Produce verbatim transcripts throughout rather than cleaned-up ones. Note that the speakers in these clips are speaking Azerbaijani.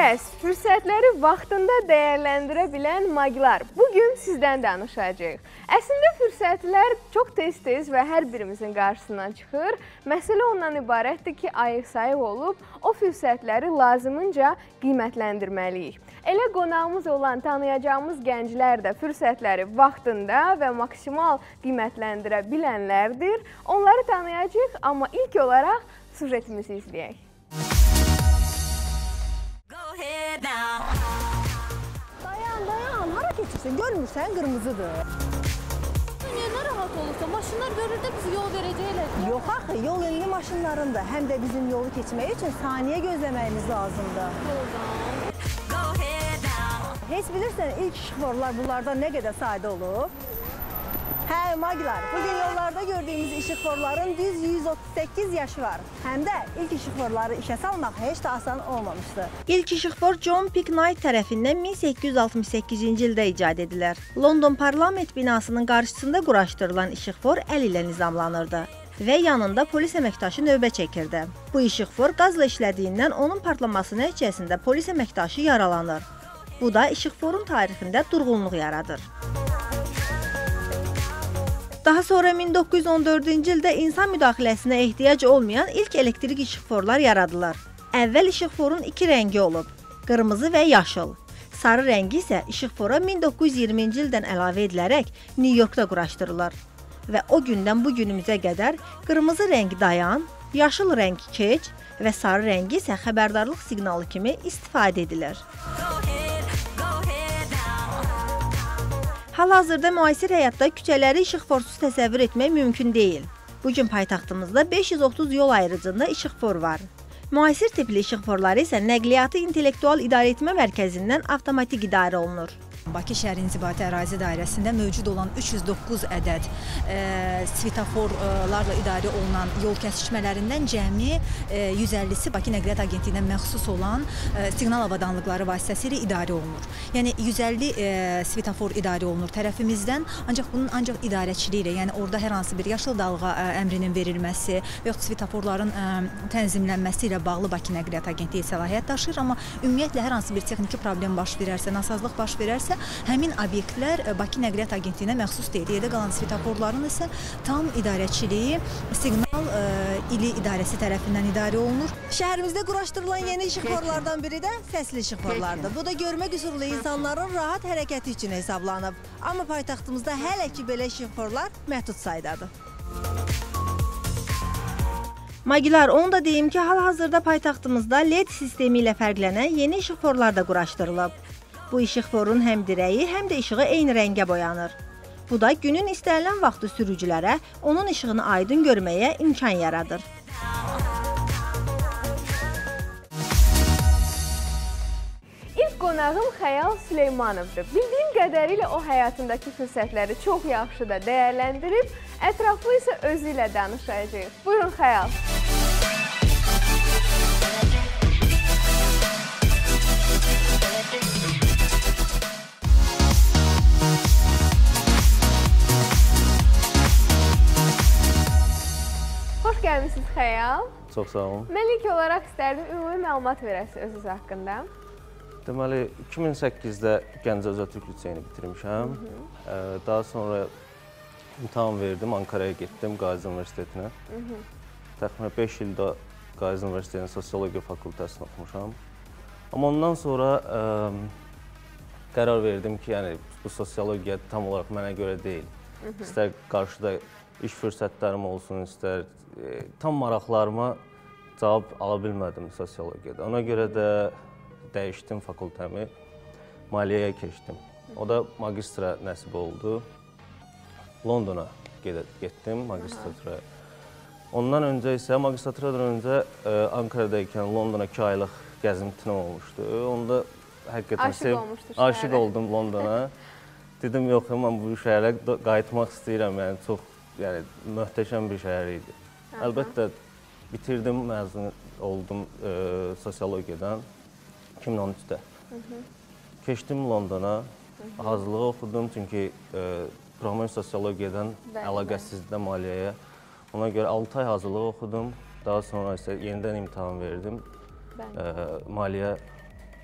Bəs fürsətləri vaxtında dəyərləndirə bilən maglar bugün sizdən danışacağıq. Əslində fürsətlər çox tez-tez və hər birimizin qarşısına çıxır. Məsələ ondan ibarətdir ki, ayıq-sayıq olub o fürsətləri lazımınca qiymətləndirməliyik. Elə qonağımız olan tanıyacağımız gənclər də fürsətləri vaxtında və maksimal qiymətləndirə bilənlərdir. Onları tanıyacağıq, amma ilk olaraq sujetimizi izləyək. Dayan, dayan. Hara keçirsən? Görmürsən, qırmızıdır. Niyə narahat olursa? Maşınlar görür də bizi yol verəcəklər. Yox axı, yol indi maşınlarındır. Həm də bizim yolu keçmək üçün saniyə gözləməyimiz lazımdır. Heç bilirsən, ilk işıqforlar bunlardan nə qədər sayda olub? Hə, maglar, bugün yollarda gördüyümüz işıqforların düz yüz otuz səkkiz yaşı var. Həm də ilk işıqforları işə salmaq heç də asan olmamışdı. İlk işıqfor John Picknight tərəfindən min səkkiz yüz altmış səkkizinci ildə icad edilər. London parlament binasının qarşısında quraşdırılan işıqfor əl ilə nizamlanırdı və yanında polis əməkdaşı növbə çəkirdi. Bu işıqfor qazla işlədiyindən onun partlaması nəticəsində polis əməkdaşı yaralanır. Bu da işıqforun tarixində durğunluq yaradır. Daha sonra min doqquz yüz on dördüncü ildə insan müdaxiləsinə ehtiyac olmayan ilk elektrik işıqforlar yaradılar. Əvvəl işıqforun iki rəngi olub, qırmızı və yaşıl. Sarı rəngi isə işıqfora min doqquz yüz iyirminci ildən əlavə edilərək New Yorkda quraşdırılır. Və o gündən bu günümüzə qədər qırmızı rəng dayan, yaşıl rəng keç və sarı rəngi isə xəbərdarlıq siqnalı kimi istifadə edilir. Hal-hazırda müasir həyatda küçələri işıqforsuz təsəvvür etmək mümkün deyil. Bugün paytaxtımızda beş yüz otuz yol ayrıcında işıqfor var. Müasir tipli işıqforları isə nəqliyyatı intellektual idarəetmə mərkəzindən avtomatik idarə olunur. Bakı şəhər inzibati ərazi dairəsində mövcud olan üç yüz doqquz ədəd e, svetoforlarla idarə olunan yol kəsişmələrindən cəmi e, yüz əlllisi Bakı Nəqliyyat Agentliyinə məxsus olan e, siqnal avadanlıqları vasitəsilə idarə olunur. Yəni yüz əlli e, svetofor idarə olunur tərəfimizdən, ancaq bunun ancaq idarəçiliyi ilə, yəni orada hər hansı bir yaşıl dalğa e, əmrinin verilməsi və yaxud svetoforların e, tənzimlənməsi ilə bağlı Bakı Nəqliyyat Agentliyi səlahiyyət daşıyır, amma ümumiyyətlə hər hansı bir texniki problem baş verərsə, nasazlıq baş verərsə, həmin obyektlər Bakı Nəqliyyat Agentliyinə məxsus deyil. Yerdə qalan svetoforların isə tam idarəçiliyi siqnal e, ili idarəsi tərəfindən idarə olunur. Şəhərimizdə quraşdırılan yeni işıqforlardan biri də səsli işıqforlardır. Bu da görmə qüsurlu insanların rahat hərəkəti üçün hesablanıb. Amma paytaxtımızda hələ ki belə işıqforlar məhdud saydadır. Maglar, onu da deyim ki, hal-hazırda paytaxtımızda L E D sistemi ilə fərqlənən yeni işıqforlar da quraşdırılıb. Bu işıqforun həm dirəyi, həm də işığı eyni rəngə boyanır. Bu da günün istənilən vaxtı sürücülərə onun işığını aydın görməyə imkan yaradır. İlk qonağım Xəyal Süleymanovdur. Bildiyim qədərilə o həyatındakı fürsətləri çox yaxşı da dəyərləndirib, ətraflı isə özü ilə danışacağıq. Buyurun Xəyal. Xoş gəlmişsiniz Xəyal. Çox sağ olun. Mən ilk olaraq istərdim ümumi məlumat verəsiniz özünüz haqqında. Deməli, iki min səkkizdə Gəncə Özəl Türk Liseyini bitirmişəm. Hı -hı. Daha sonra imtahan verdim, Ankara'ya getdim, Qazi Universitetinə. Hı -hı. Təxminən beş ildə Qazi Universitetinin Sosiologiya fakültəsini oxumuşam. Amma ondan sonra ə, qərar verdim ki, yəni, bu sosiologiya tam olaraq mənə görə deyil. Hı -hı. İstər qarşıda iş fürsətlərim olsun, istər e, tam maraqlarıma cavab ala bilmədim sosiologiyada. Ona görə də dəyişdim fakültəmi, maliyyəyə keçdim. O da magistra nəsib oldu. Londona getdim magistraturaya. Ondan öncə isə magistraturadan öncə e, Ankara'daykən Londona iki aylıq gəzintim olmuşdu. Onda həqiqətən aşıq olmuşdur şəhərə. Aşıq oldum Londona. Dedim, yox, mən bu şəhərə qayıtmaq istəyirəm, yəni çox yəni, möhtəşəm bir şəhər idi. Aha. Əlbəttə, bitirdim, məzun oldum e, sosiologiyadan iki min on üçdə. Hı -hı. Keçdim Londona, Hı -hı. hazırlığı oxudum, çünki e, promoy sosiologiyadan əlaqəsizdə maliyyəyə. Ona görə altı ay hazırlığı oxudum, daha sonra isə yenidən imtahan verdim. E, maliyyə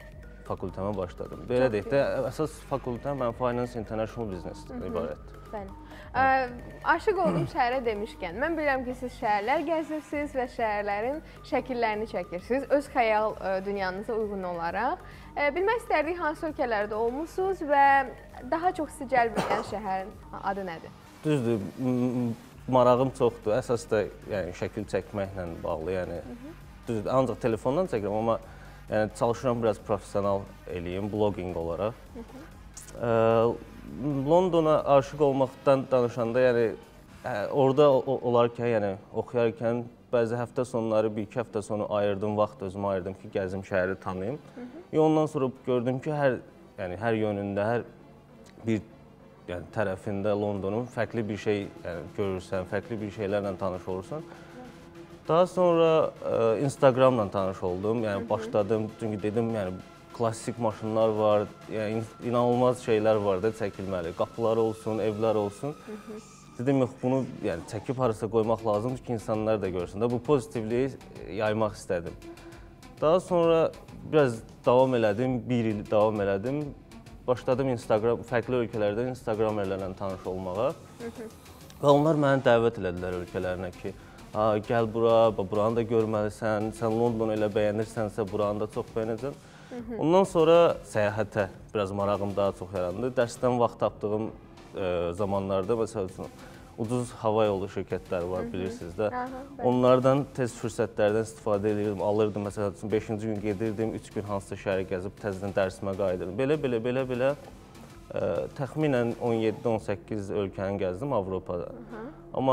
fakültəmə başladım. Belə deyək də, əsas fakültəm mən Finance International Business-dən ibarətdir. Bəli. Ə, aşiq oldum şəhərə demişkən, mən bilirəm ki, siz şəhərlər gəzirsiniz və şəhərlərin şəkillərini çəkirsiniz, öz xəyal ə, dünyanıza uyğun olaraq. Ə, bilmək istərdik hansı ölkələrdə olmusunuz və daha çox sizi cəlb edən şəhərin adı nədir? Düzdür, marağım çoxdur. Əsas da yəni, şəkil çəkməklə bağlı. Yəni, düzdür, ancaq telefondan çəkirəm, amma yəni, çalışıram biraz professional eləyim, blogging olaraq. Ə, Londona aşiq olmaqdan danışanda, yəni hə, orada olarkən, yəni oxuyarkən bəzi həftə sonları, bir iki həftə sonu ayırdım, vaxt özümə ayırdım ki, gəzim şəhəri tanıyım. Və ondan sonra gördüm ki, hər yəni hər yönündə, hər bir yəni tərəfində Londonun fərqli bir şey yəni, görürsən, fərqli bir şeylərlə tanış olursan. Daha sonra ə, Instagramla tanış oldum. Yəni başladım, çünki dedim, yəni klassik maşınlar var, yəni inanılmaz şeylər var da çəkilməli. Qapılar olsun, evlər olsun. Hı -hı. Dedim, yox, bunu yəni, çəkib harasa qoymaq lazımdır ki, insanlar da görsün. Da bu pozitivliyi yaymaq istədim. Daha sonra biraz davam elədim, bir il davam elədim. Başladım Instagram, fərqli ölkələrdə Instagramerlərlə tanış olmağa. Hı -hı. Və onlar məni dəvət elədilər ölkələrinə ki, ha, gəl bura, buranı da görməlisən, sən Londonu elə bəyənirsənsə, buranı da çox bəyənəcəm. Ondan sonra səyahətə biraz marağım daha çox yarandı. Dərsdən vaxt tapdığım e, zamanlarda, məsəl üçün, ucuz hava yolu şirkətləri var, bilirsiniz də. Onlardan tez fürsətlərdən istifadə edirdim, alırdım. Məsəl üçün, beşinci gün gedirdim, üç gün hansısa şəhəri gəzib, təzədən dərsimə qayıdırdım. Belə, belə, belə, belə e, təxminən on yeddi on səkkiz ölkəni gəzdim Avropada. Amma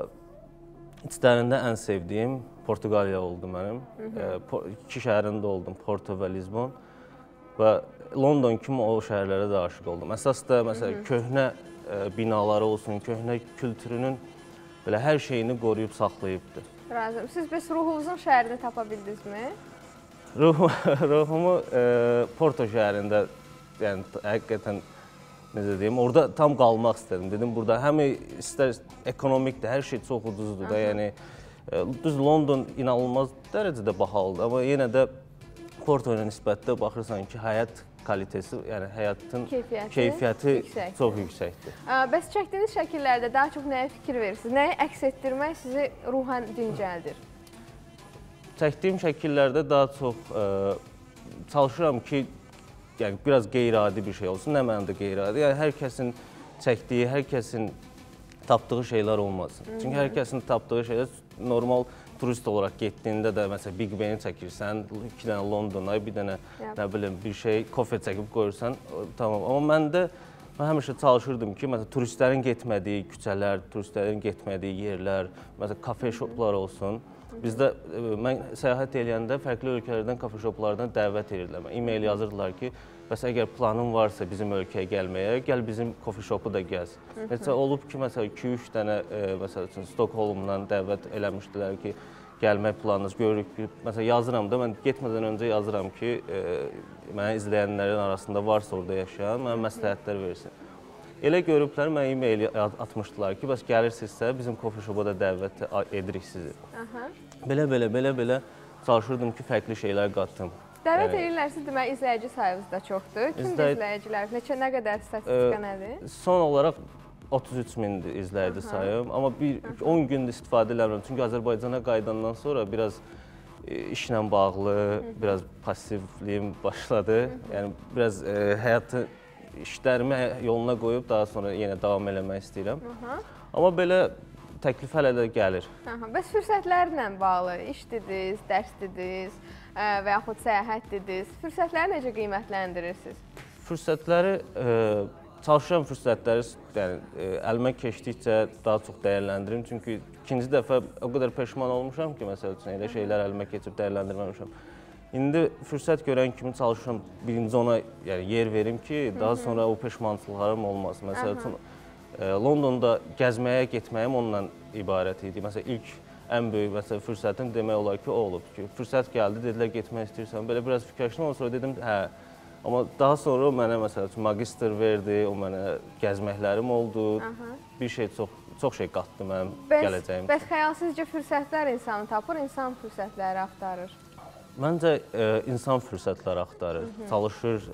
e, içlərində ən sevdiyim Portuqaliya oldu mənim. E, iki şəhərində oldum, Porto və Lisbon. Və London kimi o şəhərlərə də aşiq oldum. Əsas da məsələn köhnə e, binaları olsun, köhnə kültürünün belə hər şeyini qoruyub saxlayıbdır. Razıyam. Siz bəs ruhunuzun şəhərini tapa bildinizmi? Ruh, ruhumu e, Porto şəhərində, yəni həqiqətən necə deyim, orada tam qalmaq istədim. Dedim, burada həm istər ekonomikdir, hər şey çox ucuzdur da, yəni düz London inanılmaz dərəcədə bahalıdır, amma yenə də Porto ilə nisbətdə baxırsan ki, həyat kalitəsi, yəni həyatın keyfiyyəti, keyfiyyəti yüksəkdir. çox yüksəkdir. Bəs çəkdiyiniz şəkillərdə daha çox nəyə fikir verirsiniz? Nəyi əks etdirmək sizi ruhən dincəldir? Çəkdiyim şəkillərdə daha çox ə, çalışıram ki, yəni biraz qeyri-adi bir şey olsun. Nə mənada qeyri-adi? Yəni hər kəsin çəkdiyi, hər kəsin tapdığı şeylər olmasın. Çünki hər kəsin tapdığı şeylər normal turist olaraq getdiyində də məsələn Big Ben-i çəkirsən, iki dənə Londona, bir dənə nə bilim bir şey kofe çəkib qoyursan, tamam. Amma məndə mən həmişə çalışırdım ki, məsələn turistlərin getmədiyi küçələr, turistlərin getmədiyi yerlər, məsələn kafe shoplar olsun. Bizdə mən səyahət edəndə fərqli ölkələrdən kafe shoplardan dəvət edirlər. E-mail yazırdılar ki, bəs əgər planın varsa bizim ölkəyə gəlməyə, gəl bizim coffee shopu da gəz. Necə olub ki, məsələn iki üç dənə e, məsəl üçün Stockholmdan dəvət eləmişdilər ki, gəlmək planınız görürük ki, məsələn yazıram da, mən getmədən öncə yazıram ki, e, mənə izləyənlərin arasında varsa orada yaşayan, mənə məsləhətlər versin. Elə görüblər, mənə e-mail atmışdılar ki, bəs gəlirsinizsə bizim coffee shopa da dəvət edirik sizi. Belə, belə, belə, belə çalışırdım ki, fərqli şeylər qatdım. Dəvət yəni, edirlərsə, demək, izləyici sayınız da çoxdur. Kimdir izləy... izləyicilər? Neçə, nə qədər statistika nədir? Son olaraq otuz üç mindir izləyici sayım. Amma bir on gündür istifadə eləmirəm. Çünki Azərbaycana qayıdandan sonra biraz e, işlə bağlı, biraz passivliyim başladı. Yəni, biraz e, həyatı, işlərimi yoluna qoyub daha sonra yenə davam eləmək istəyirəm. Amma belə təklif hələ də gəlir. Aha, bəs fürsətlərlə bağlı işdiniz, dərsdiniz və yaxud səyahətdiniz. Fürsətləri necə qiymətləndirirsiniz? Fürsətləri, e, çalışıram fürsətləri yəni, e, əlimə keçdikcə daha çox dəyərləndirim. Çünki ikinci dəfə o qədər peşman olmuşam ki, məsəl üçün elə şeylər əlimə keçib dəyərləndirməmişəm. İndi fürsət görən kimi çalışıram birinci ona yəni, yer verim ki, daha sonra o peşmançılıqlarım olmasın. Məsəl üçün, e, Londonda gəzməyə getməyim onunla ibarət idi. Məsələn, ilk ən böyük məsələn, fürsətim demək olar ki, o olub ki, fürsət gəldi, dedilər getmək istəyirsən, belə biraz fikirləşdim, ondan sonra dedim, hə. Amma daha sonra o mənə məsəl üçün magistr verdi, o mənə gəzməklərim oldu, Aha. bir şey çox, çox şey qatdı mənim bəs, gələcəyim. Bəs xəyalsızca fürsətlər insanı tapır, insan fürsətləri axtarır? Məncə e, insan fürsətlər axtarır, çalışır.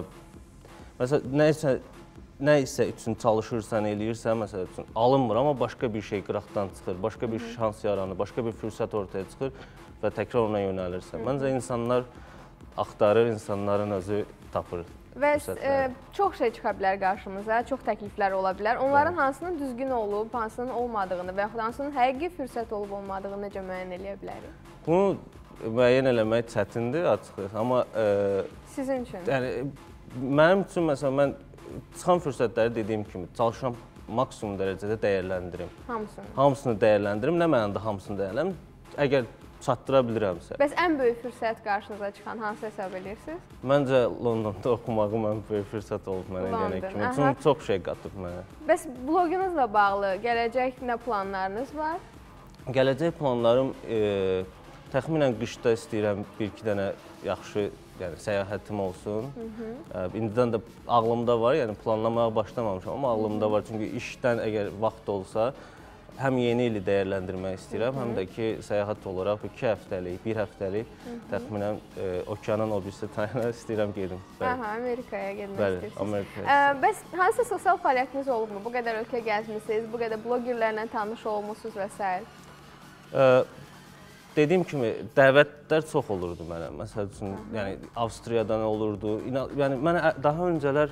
E, məsələn, nə isə, nə isə üçün çalışırsan, eləyirsən, məsələn üçün alınmır, amma başqa bir şey qıraqdan çıxır, başqa bir şans yaranır, başqa bir fürsət ortaya çıxır və təkrar ona yönəlirsən. Məncə insanlar axtarır, insanların özü tapır. Və e, çox şey çıxa bilər qarşımıza, çox təkliflər ola bilər. Onların evet. hansının düzgün olub, hansının olmadığını və yaxud hansının həqiqi fürsət olub olmadığını necə müəyyən eləyə bilərik? Bunu müəyyən eləmək çətindir açıqdır, amma e, sizin üçün? Yəni mənim üçün məsələn mən çıxan fürsətləri dediyim kimi çalışıram maksimum dərəcədə dəyərləndirim. Hamısını. Hamısını dəyərləndirim. Nə mənada hamısını dəyərləndirim? Əgər çatdıra bilirəmsə. Bəs ən böyük fürsət qarşınıza çıxan hansı hesab edirsiniz? Məncə Londonda oxumağım ən böyük fürsət olub mənə deyənə kimi. Çünki çox şey qatıb mənə. Bəs bloqunuzla bağlı gələcək nə planlarınız var? Gələcək planlarım e, təxminən qışda istəyirəm bir-iki dənə yaxşı yəni səyahətim olsun. Hı -hı. İndidən də ağlımda var, yəni planlamaya başlamamışam, amma ağlımda var. Çünki işdən əgər vaxt olsa, həm yeni ili dəyərləndirmək istəyirəm, Hı -hı. həm də ki, səyahət olaraq iki həftəlik, bir həftəlik Hı -hı. təxminən e, okeanın o birisi tayına istəyirəm gedim. Aha, Amerikaya getmək Bəli, istəyirsiniz. Amerikaya. Ə, bəs hansı sosial fəaliyyətiniz olubmu? Bu qədər ölkə gəzmisiniz, bu qədər blogerlərlə tanış olmusunuz və s. Ə, Dediyim kimi, dəvətlər çox olurdu mənə. Məsəl üçün, yəni Avstriyadan olurdu. Yəni mənə daha öncələr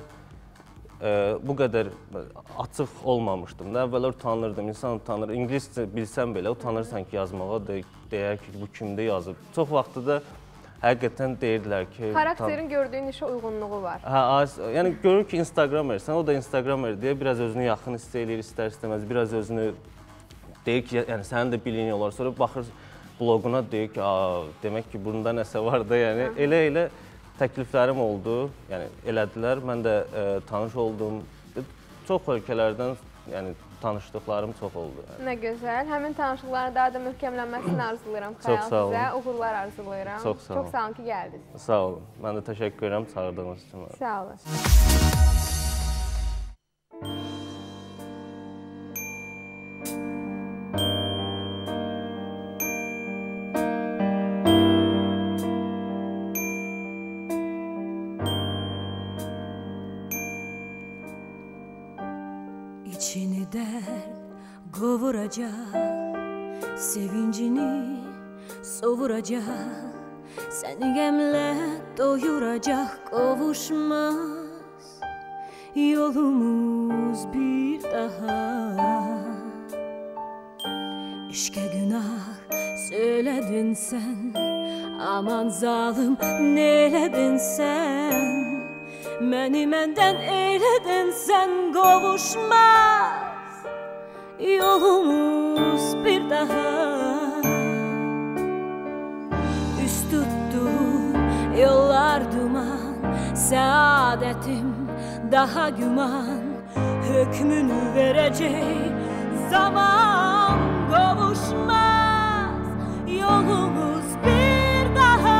e, bu qədər açıq olmamışdım da. Əvvəllər utanırdım, insan utanır. İngiliscə bilsən belə utanırsan ki, yazmağa, de deyər ki, bu kimdə yazıb. Çox vaxtı da həqiqətən deyirdilər ki... Xarakterin gördüyün işə uyğunluğu var. Hə, az, yəni görür ki, Instagramersən, o da Instagramer deyə biraz özünü yaxın hiss eləyir, istər-istəməz. Biraz özünü deyir ki, yəni sənin də bilin olar. Sonra baxır bloquna deyir ki, demək ki, bunda nəsə var da, yəni elə-elə təkliflərim oldu, yəni elədilər, mən də e, tanış oldum, çox ölkələrdən yəni, tanışdıqlarım çox oldu. Yəni. Nə gözəl, həmin tanışlıqların daha da möhkəmlənməsini arzulayıram Xəyal sizə, uğurlar arzulayıram. Çox sağ olun. Çox sağ olun ki, gəldiniz. Sağ olun, mən də təşəkkür edirəm çağırdığınız üçün. Sağ olun. İçini dert qovuracaq, sevincini sovuracaq, səni qəmlə doyuracaq, qovuşmaz yolumuz bir daha. İşqə günah söylədin sən, aman zalım nələdin sən, məni məndən eylədin sən, qovuşmaz yolumuz bir daha. Üst tutdu yollar duman, səadətim daha güman, hökmünü verəcək zaman, qovuşmaz yolumuz bir daha.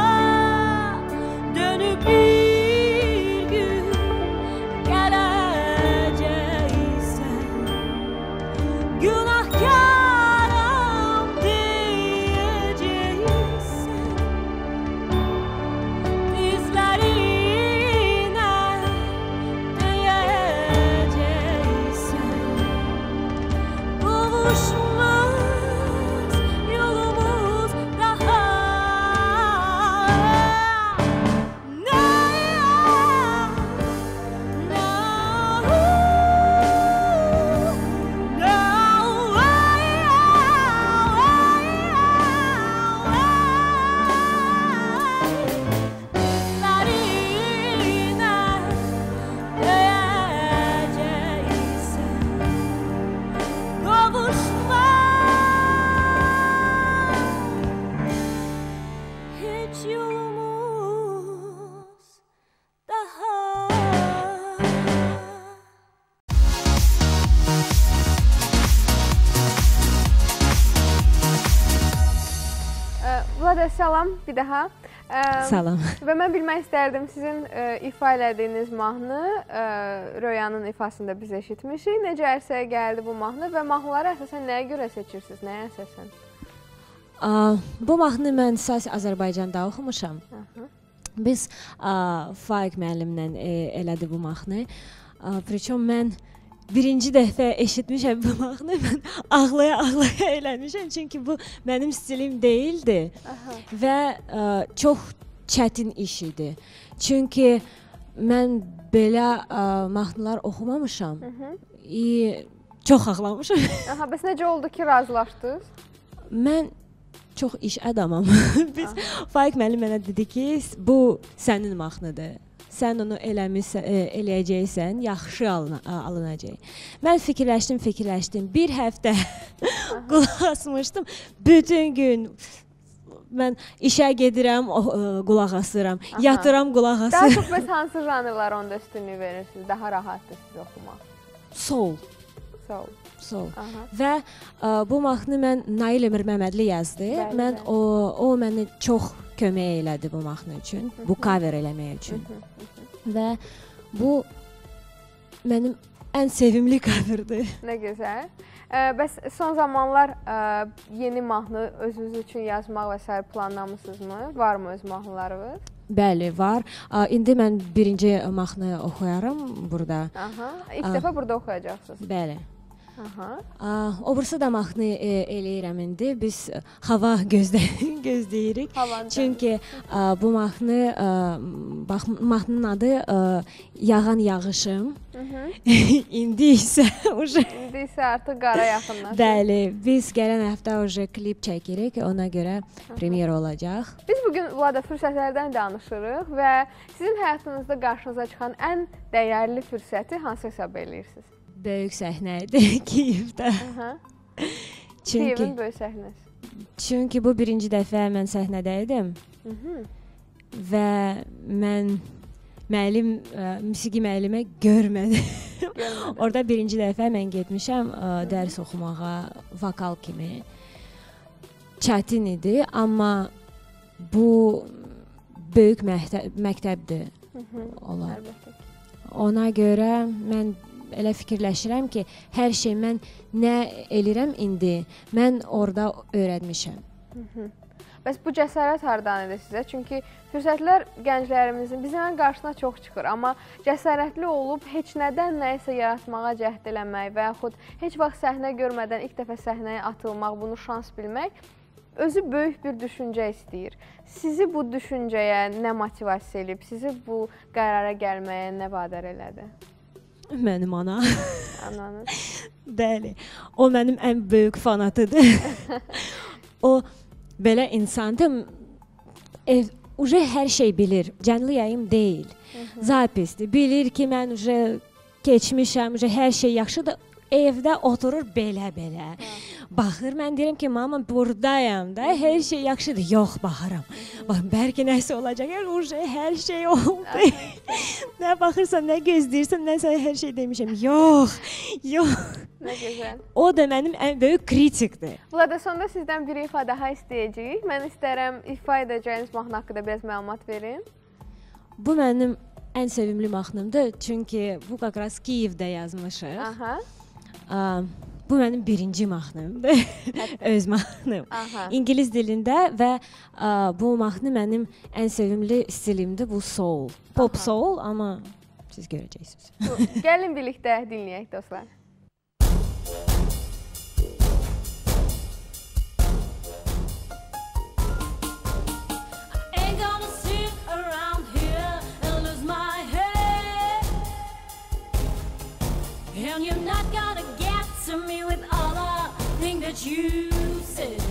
Dönüb bir gün gələcəksən, günahkarım deyəcəksən, dizlərinə döyəcəksən, qovuşmaz yolumuz daha. No, no, hiç yolumuz daha. Vlada, salam bir daha. Ə, Salam. Və mən bilmək istərdim, sizin ə, ifa elədiyiniz mahnı ə, Röyanın ifasında biz eşitmişik. Necə ərsəyə gəldi bu mahnı və mahnıları əsasən nəyə görə seçirsiniz, nəyə əsasən? Aa, bu mahnını mən əsas Azərbaycanda oxumuşam. Biz a, Faiq müəllimlə e, elədi bu mahnı. Pričom mən birinci dəfə eşitmişəm bu mahnı, mən ağlaya-ağlaya eləmişəm, çünki bu mənim stilim deyildi. Aha. Və a, çox çətin iş idi. Çünki mən belə a, mahnılar oxumamışam. E, çox ağlamışam. Aha, bəs necə oldu ki, razılaşdınız? Mən çox iş adamam. Biz Faiq müəllim mənə dedi ki, bu sənin mahnıdır. Sən onu eləmişsən, eləyəcəksən, yaxşı alına, alınacaq. Mən fikirləşdim, fikirləşdim. Bir həftə qulaq asmışdım. Bütün gün mən işə gedirəm, qulaq asıram. Aha. Yatıram, qulaq asıram. Daha çox bəs hansı janrlar onda üstünlük verirsiniz? Daha rahatdır siz oxumaq? Soul. Soul. Soul. Aha. Və ə, bu mahnı mən Nail Emir Məmmədli yazdı. Bəli, mən bəli. o o mənə çox kömək elədi bu mahnı üçün, Hı -hı. bu cover eləmək üçün. Hı -hı. Və bu mənim ən sevimli coverdir. Nə gözəl. Ə, bəs son zamanlar ə, yeni mahnı özünüz üçün yazmaq və sair planlamısınızmı? Varmı öz mahnılarınız? Bəli, var. Ə, indi mən birinci mahnı oxuyaram burada. Aha. İlk Ə, dəfə burada oxuyacaqsınız. Bəli. Aha. Ə, o birisi də mahnı e, eləyirəm indi. Biz hava gözlə gözləyirik. Havandan. Çünki ə, bu mahnı ə, bax mahnının adı ə, Yağan Yağışım. İndi isə uje İndi isə artıq qara yaxınlaşır. Bəli, biz gələn həftə uje klip çəkirik. Ona görə premyer olacaq. Biz bu gün Vlada fürsətlərdən danışırıq və sizin həyatınızda qarşınıza çıxan ən dəyərli fürsəti hansı hesab edirsiniz? Böyük səhnə idi Kiyevdə. Çünki Kiyevin böyük səhnəsi. Çünki bu birinci dəfə mən səhnədə idim. Hı -hı. Və mən müəllim, ə, musiqi müəllimə görmədim. Orada birinci dəfə mən getmişəm ə, dərs oxumağa, vokal kimi. Çətin idi, amma bu böyük məktəb, məktəbdir. Hı -hı. Olar. Əlbəttə ki. Ona görə mən elə fikirləşirəm ki, hər şey mən nə eləyirəm indi, mən orada öyrənmişəm. Hı -hı. Bəs bu cəsarət hardan idi sizə? Çünki fürsətlər gənclərimizin bizim qarşısına çox çıxır, amma cəsarətli olub heç nədən nəyisə yaratmağa cəhd eləmək və yaxud heç vaxt səhnə görmədən ilk dəfə səhnəyə atılmaq, bunu şans bilmək özü böyük bir düşüncə istəyir. Sizi bu düşüncəyə nə motivasiya edib, sizi bu qərara gəlməyə nə vadar elədi? Mənim ana. Ananız? Bəli, o mənim ən böyük fanatıdır. O belə insandır, ev, uje hər şey bilir, canlı yayım deyil, zapisdir. Bilir ki, mən uje keçmişəm, uje hər şey yaxşıdır. Evdə oturur belə-belə. Baxır, mən deyirəm ki, mama buradayam da, hər şey yaxşıdır. Yox, baxıram. Bax, bəlkə nəsə olacaq, uje hər şey oldu. Nə baxırsan, nə gözləyirsən, nəsə hər şey demişəm. Yox, yox. Nə gözəl. O da mənim ən böyük kritikdir. Vlada, sonda sizdən bir ifa daha istəyəcəyik. Mən istərəm ifa edəcəyiniz mahnı haqqında biraz məlumat verin. Bu mənim ən sevimli mahnımdır. Çünki bu qaqras Kiyevdə yazmışıq. Aha. Aa, bu mənim birinci mahnımdır. Öz mahnım. Aha. İngilis dilində və a, bu mahnı mənim ən sevimli stilimdir. Bu soul. Pop Aha. soul, amma siz görəcəksiniz. Gəlin birlikdə dinləyək dostlar. And you're not gonna get to me with all the things that you said,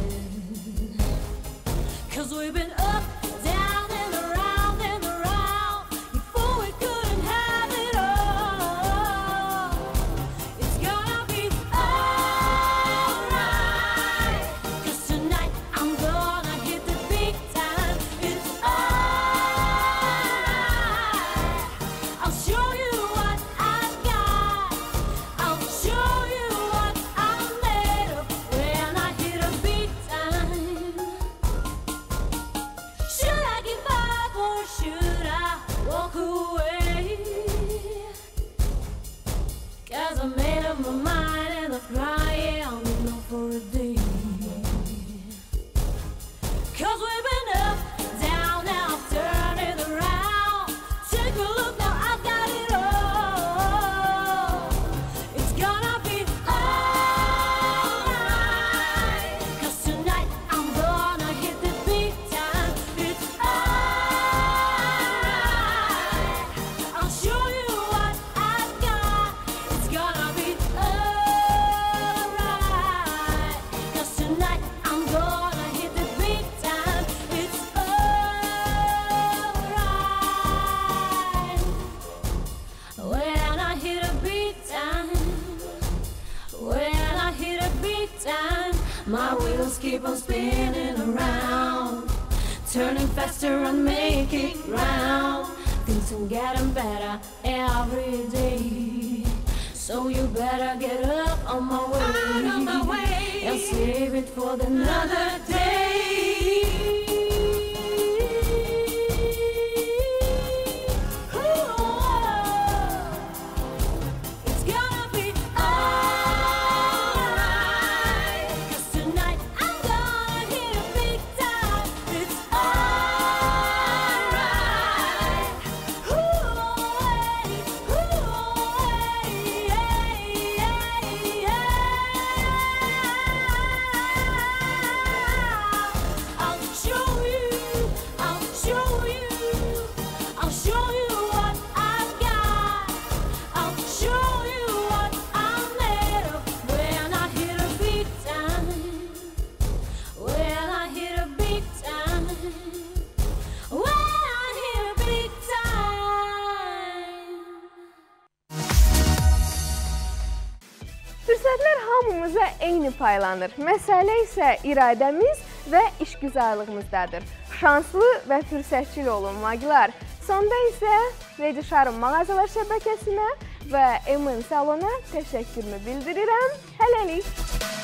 'cause we've been up, down and around and around before we couldn't have it all. keep on spinning around, turning faster and make it round. Things are getting better every day, so you better get up on my way, on my way. And save it for another day. Fürsətlər hamımıza eyni paylanır. Məsələ isə iradəmiz və işgüzarlığımızdadır. Şanslı və fürsətçil olun maglar. Sonda isə Lady Charm mağazalar şəbəkəsinə və Emin Salona təşəkkürümü bildirirəm. Hələlik.